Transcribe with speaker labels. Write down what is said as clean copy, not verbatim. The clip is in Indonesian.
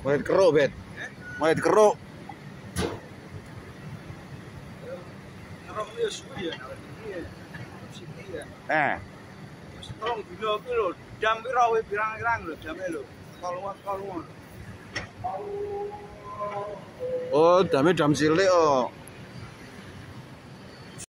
Speaker 1: Mulai keruk, Bet. Mulai keruk.
Speaker 2: Keruk ya suwi ya.
Speaker 1: Eh.
Speaker 2: Tolong dino ki lho, jam pira kowe pirang-pirang lho jame lho. Kalungan.
Speaker 1: Oh, jam cilik oh.